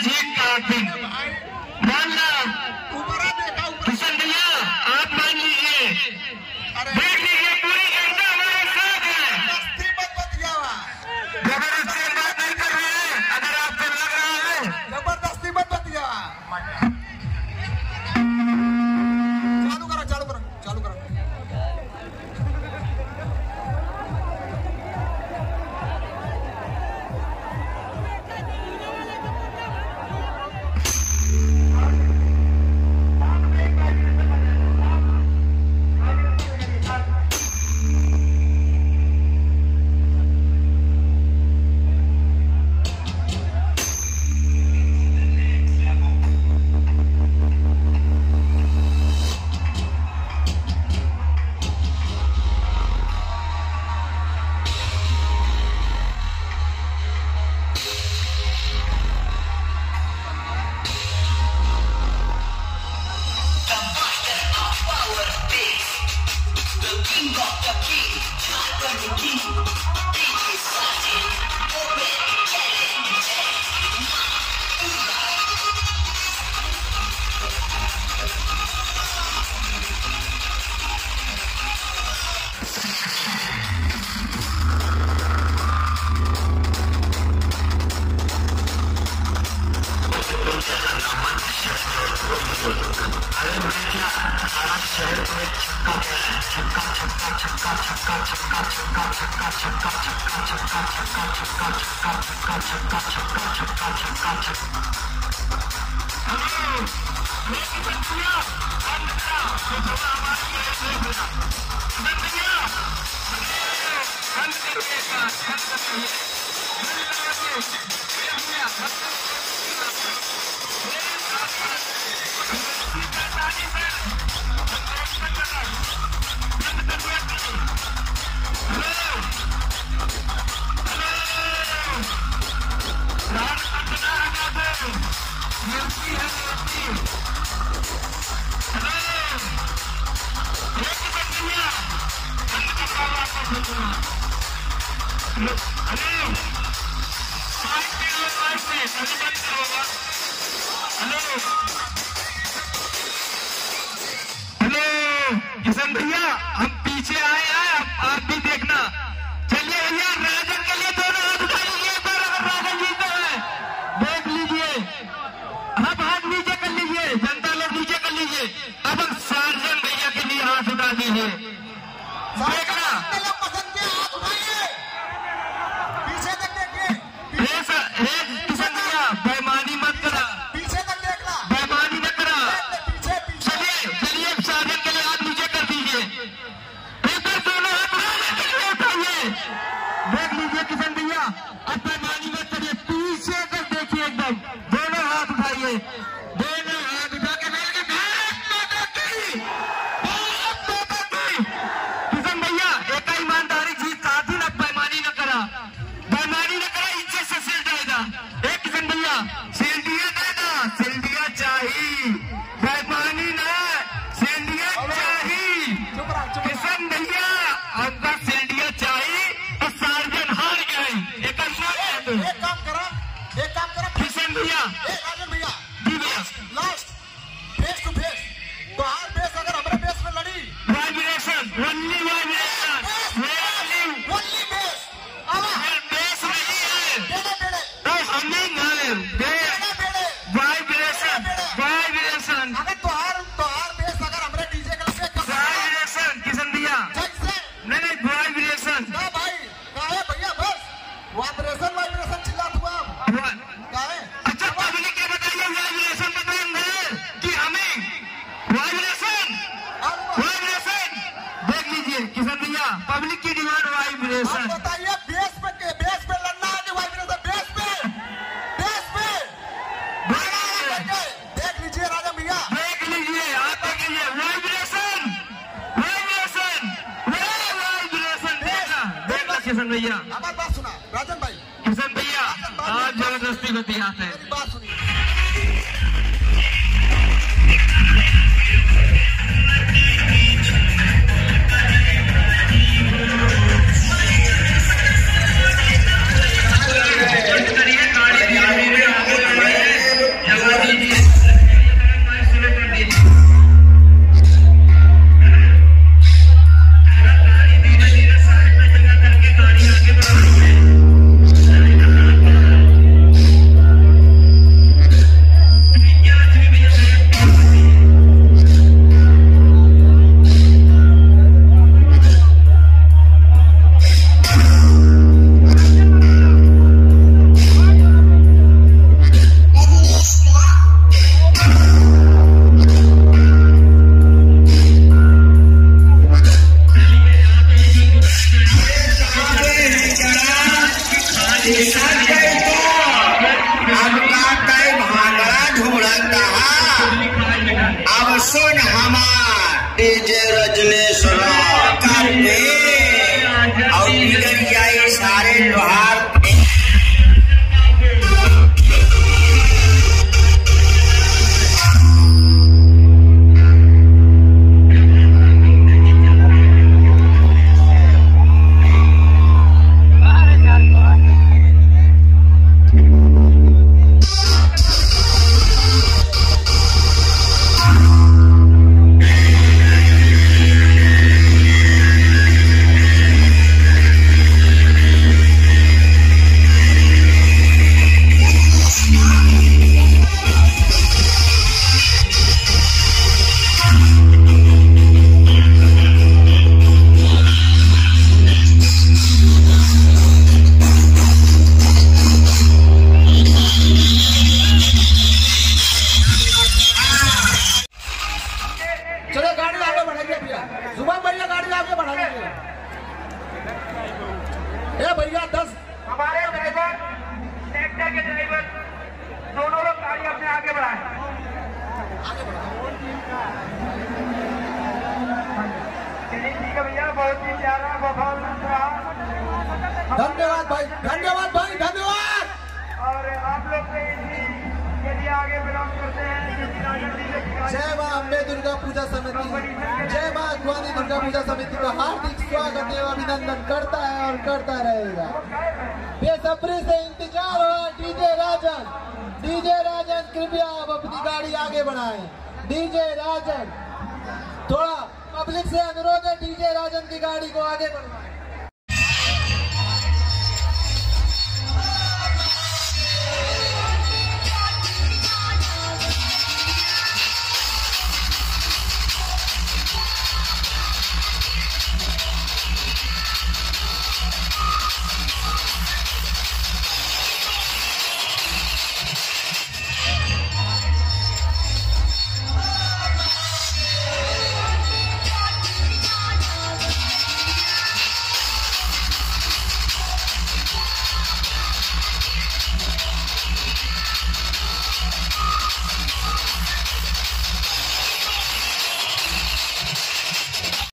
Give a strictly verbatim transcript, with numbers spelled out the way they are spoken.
जीत का दिन मानना किशन भैया आप मान लीजिए, देख लीजिए पूरी जनता हमारे साथ है। जबरदस्ती बात नहीं कर रहे हैं, अगर आपको लग रहा है जबरदस्ती मत बतिया। चालू करो चालू करो चालू करो। किशन भैया हम पीछे आए हैं, आप भी देखना। चलिए भैया राजन के लिए दोनों हाथ उठा लीजिए, पर अगर राजन जीता है देख लीजिए, अब हाथ नीचे कर लीजिए, जनता लोग नीचे कर लीजिए। अब हम सार्जन भैया के लिए हाथ उठा दीजिए, देखना पीछे तक देखिए। किशन भैया बेईमानी मत करा, पीछे तक देखना, बेईमानी न करा। पीछे पीछे। चलिए चलिए सार्जन के लिए हाथ नीचे कर दीजिए, एक बार दोनों हाथ उठाइए, देख लीजिए किशन भैया अब बेईमानी मत करिए, पीछे कर देखिए, एकदम दोनों हाथ उठाइए, दोनों हाथ उठा के किशन भैया एक ईमानदारी जीत का दिन, अब बेईमानी न करा, बेईमानी न करा, इज्जत से सिल जाएगा। एक किशन भैया सिल्डिया देना, सिल्डिया चाहिए, बेईमानी न, सिल्डिया चाहिए। किशन भैया आपका सिल्डिया चाहिए और सार्जन हार गए, एक एक काम करो, एक काम करो किशन भैया, एक राजन भैया जी भैया, लास्ट फेस टू फेस। तो हर बेस अगर हमारे बेस में लड़ी, vibration, only vibration, only only bass आवा बेस नहीं है, बेड़े बेड़े तो हमें गाने बेड़े बेड़े। वाइब्रेशन, वाइब्रेशन, अगर तो हर तो हर बेस अगर हमारे डीजे के लिए कम वाइब्रेशन किशन भैया, से नहीं नहीं वाइब्रेशन, ना भाई काहे भैया बस वाइब्रेशन वाइब्रेशन चिल्लात हुआ आप काहे। अच्छा पब्लिक के बताइए वाइब्रेशन बताएंगे कि हमें वाइब्रेशन, वाइब्रेशन देख लीजिए किशन भैया, पब्लिक की डिमांड वाइब्रेशन। आप बताइए बेस पे के बेस पे लड़ना है कि वाइब्रेशन बेस पे बेस पे देख लीजिए राजा भैया, देख लीजिए, आप देख लीजिए वाइब्रेशन, वाइब्रेशन, वाइब्रेशन, देखना देखना किशन भैया, हमारी बात सुना राजन भाई, किशन भैया आप जबरदस्ती बतियाते हैं। मेरी बात सुनिए। डीजे रजनेश्वर करते और इधर जाए सारे लोहार धन्यवाद भाई, धन्यवाद भाई, धन्यवाद। और आप लोग यदि आगे बिलोंग करते हैं जय मां अम्बे दुर्गा पूजा समिति, जय मां अगवानी दुर्गा पूजा समिति का हार्दिक स्वागत एवं अभिनंदन करता है और करता रहेगा। बेसब्री से इंतजार हो डीजे राजन, डीजे राजन कृपया आप अपनी गाड़ी आगे बढ़ाएं। डीजे राजन, थोड़ा पब्लिक से अनुरोध है डीजे राजन की गाड़ी को आगे बढ़ाएं।